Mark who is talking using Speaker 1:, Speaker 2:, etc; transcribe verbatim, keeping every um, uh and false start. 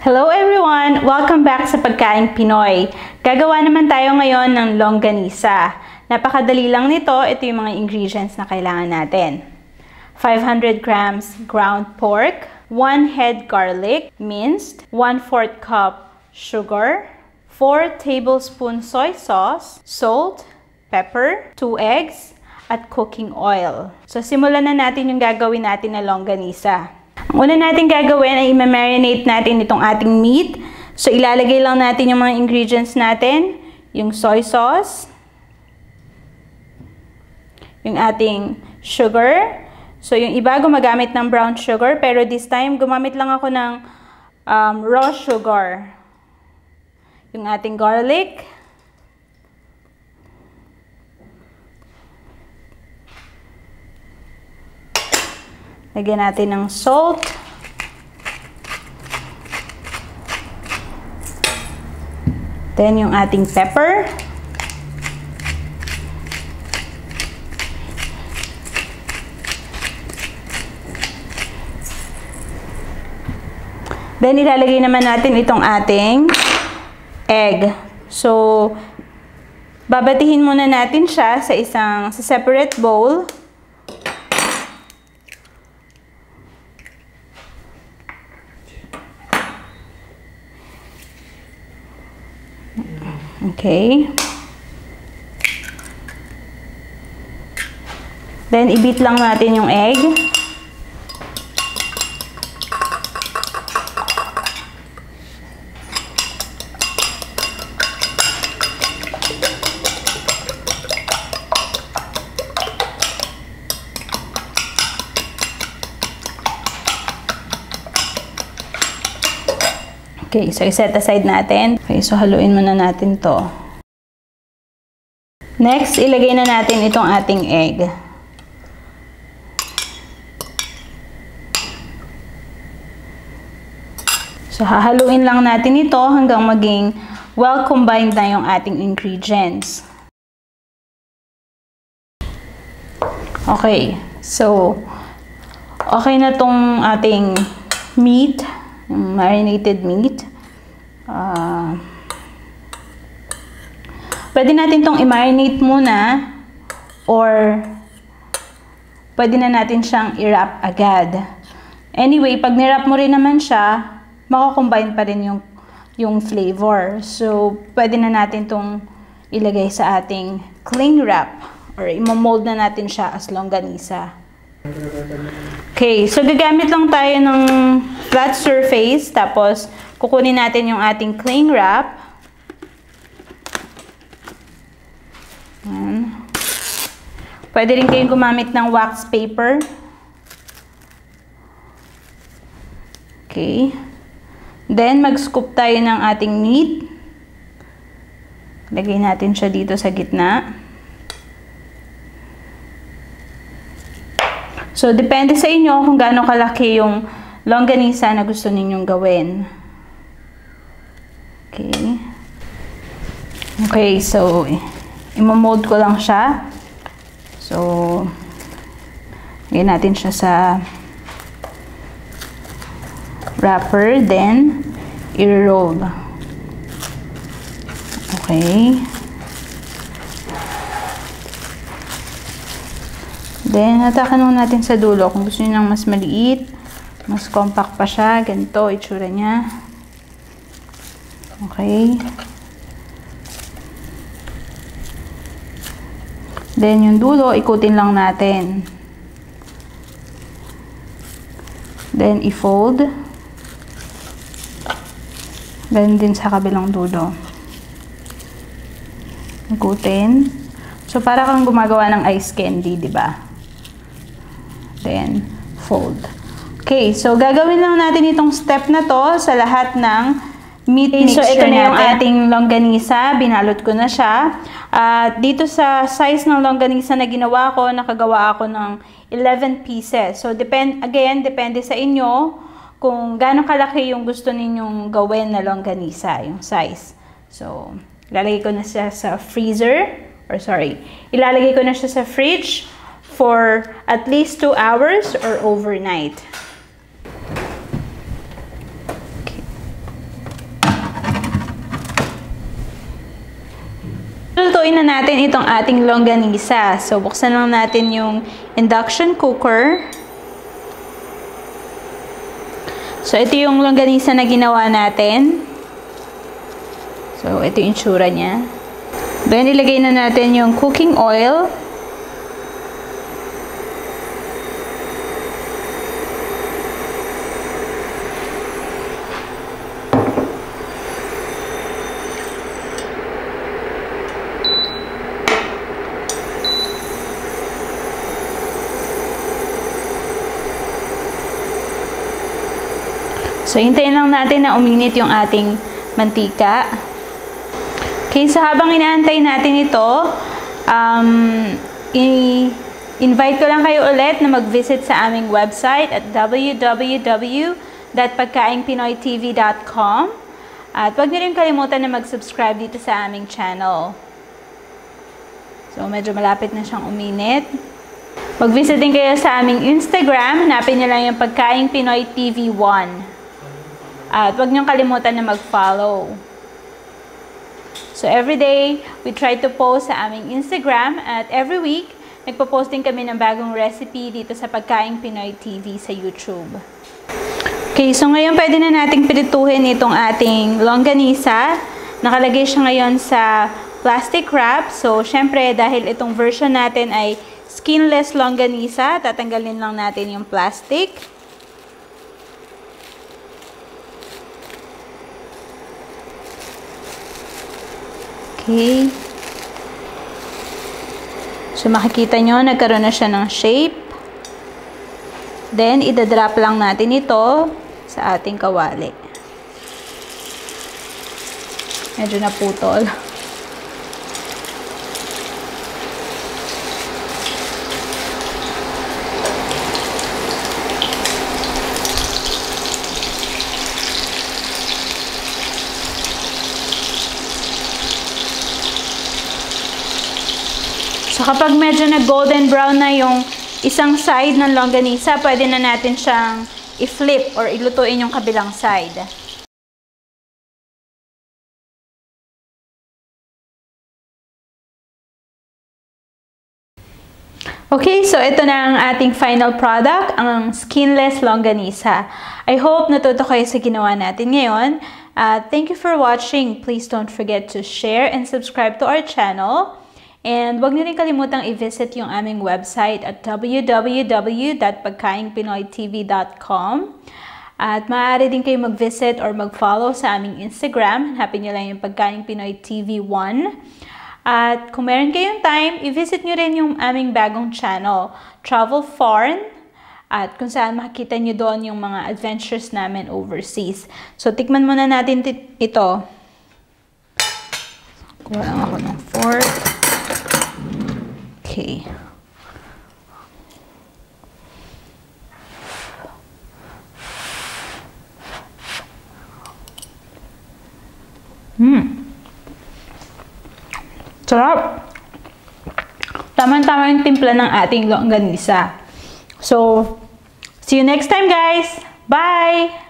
Speaker 1: Hello everyone! Welcome back sa Pagkaing Pinoy. Gagawa naman tayo ngayon ng longganisa. Napakadali lang nito. Ito yung mga ingredients na kailangan natin. five hundred grams ground pork, one head garlic, minced, one fourth cup sugar, four tablespoons soy sauce, salt, pepper, two eggs, at cooking oil. So simulan na natin yung gagawin natin na longganisa. Ang una natin gagawin ay i-marinate natin itong ating meat. So, ilalagay lang natin yung mga ingredients natin. Yung soy sauce. Yung ating sugar. So, yung iba gumagamit ng brown sugar. Pero this time, gumamit lang ako ng um, raw sugar. Yung ating garlic. Lagyan natin ng salt. Then, yung ating pepper. Then, ilalagay naman natin itong ating egg. So, babatihin muna natin siya sa isang sa separate bowl. Okay. Then, i-beat lang natin yung egg. Okay, so i-set aside natin. Okay, so haluin muna natin to. Next, ilagay na natin itong ating egg. So hahaluin lang natin ito hanggang maging well combined na yung ating ingredients. Okay, so okay na tong ating meat. Marinated meat. Uh, pwede natin itong i-marinate muna or pwede na natin siyang i-wrap agad. Anyway, pag ni-wrap mo rin naman siya, makakombine pa rin yung, yung flavor. So, pwede na natin itong ilagay sa ating cling wrap or i-mold na natin siya as longganisa. Okay, so gagamit lang tayo ng flat surface, tapos kukunin natin yung ating cling wrap. Ayan. Pwede rin kayong gumamit ng wax paper. Okay. Then, mag-scoop tayo ng ating meat. Lagay natin siya dito sa gitna. So, depende sa inyo kung gaano kalaki yung longganisa na gusto ninyong gawin. Okay. Okay, so, i-mold ko lang siya. So, lagyan natin siya sa wrapper, then, i-roll. Okay. Then, hatakan lang natin sa dulo. Kung gusto niyo ng mas maliit, mas compact pa siya. Ganito, itsura niya. Okay. Then, yung dulo, ikutin lang natin. Then, i-fold. Then, din sa kabilang dulo. Ikutin. So, para kang gumagawa ng ice candy, di ba? Then, fold. Okay, so gagawin lang natin itong step na to sa lahat ng meat mixture. So, ito na yung ating longganisa. Binalot ko na siya. At uh, dito sa size ng longganisa na ginawa ko, nakagawa ako ng eleven pieces. So, depend, again, depende sa inyo kung gaano kalaki yung gusto ninyong gawin na longganisa, yung size. So, ilalagay ko na siya sa freezer. Or sorry, ilalagay ko na siya sa fridge for at least two hours or overnight. Okay. lulutuin na natin itong ating longganisa. So, buksan lang natin yung induction cooker. So, ito yung longganisa na ginawa natin. So, ito yung itsura niya. Then, ilagay na natin yung cooking oil. So, hintayin lang natin na uminit yung ating mantika. Okay, so habang inaantay natin ito, um, i-invite ko lang kayo ulit na mag-visit sa aming website at w w w dot pagkaing pinoy t v dot com. At huwag niyo rin kalimutan na mag-subscribe dito sa aming channel. So, medyo malapit na siyang uminit. Mag-visit din kayo sa aming Instagram. Hanapin niyo lang yung Pagkaing Pinoy T V one. At huwag niyong kalimutan na mag-follow. So, every day, we try to post sa aming Instagram at every week, nagpo-post din kami ng bagong recipe dito sa Pagkaing Pinoy T V sa YouTube. Okay, so ngayon pwede na nating pirituhin itong ating longganisa. Nakalagay siya ngayon sa plastic wrap. So, syempre, dahil itong version natin ay skinless longganisa, tatanggalin lang natin yung plastic. Okay. So, makikita nyo, nagkaroon na siya ng shape. Then, idadrop lang natin ito sa ating kawali. Medyo naputol. So, kapag medyo nag-golden brown na yung isang side ng longganisa, pwede na natin siyang i-flip or ilutuin yung kabilang side. Okay, so ito na ang ating final product, ang skinless longganisa. I hope natuto kayo sa ginawa natin ngayon. Uh, thank you for watching. Please don't forget to share and subscribe to our channel. And huwag niyo rin kalimutang i-visit yung aming website at w w w dot pagkaing pinoy t v dot com. At maaari din kayo mag-visit or mag-follow sa aming Instagram. Hanapin niyo lang yung Pagkaing Pinoy T V one. At kung meron kayong time, i-visit niyo rin yung aming bagong channel, Travel Foreign. At kung saan makikita niyo doon yung mga adventures namin overseas. So, tikman muna natin ito. Kuha lang ako ng fork. Okay. Hmm. Sarap. Tama-tama yung timpla ng ating longganisa. So, see you next time, guys. Bye!